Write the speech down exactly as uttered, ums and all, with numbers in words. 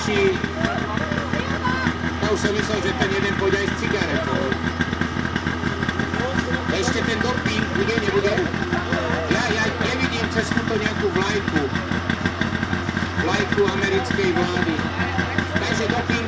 či... Ja už som myslel, že ten jeden pôjde aj s cigaretou. Ešte ten doping bude, nebude? Ja, ja nevidím cez túto nejakú vlajku. Vlajku americkej vlády. Takže doping